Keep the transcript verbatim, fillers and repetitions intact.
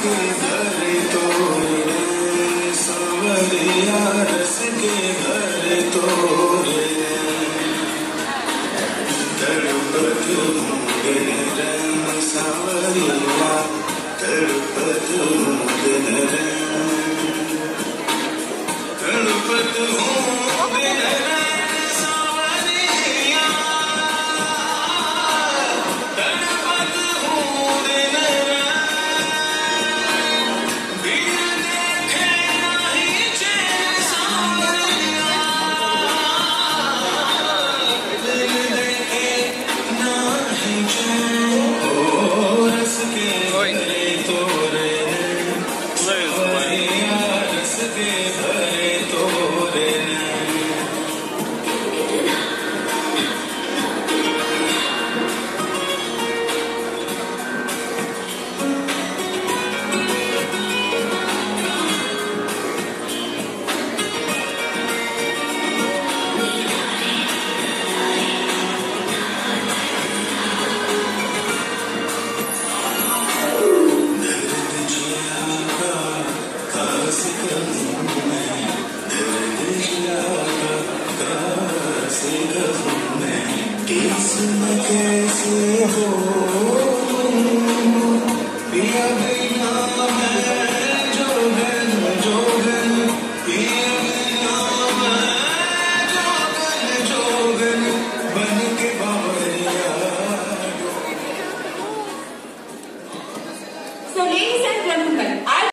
के घर तोरे सांवरिया रस के घर तोरे तड़पत हूँ दिन रंग सांवरिया तड़पत हूँ दिन रंग तड़पत हूँ दिन रंग सांवरिया तड़पत हूँ दिन रंग बिन देखे नहीं चैन सांवरिया बिन देखे नहीं चैन ओ रस के भरे तोरे सांवरिया रस के भरे तोरे दर्द जिया का खास कहूँ मैं दर्द जिया का खास कहूँ मैं किस्म कैसे हो पिया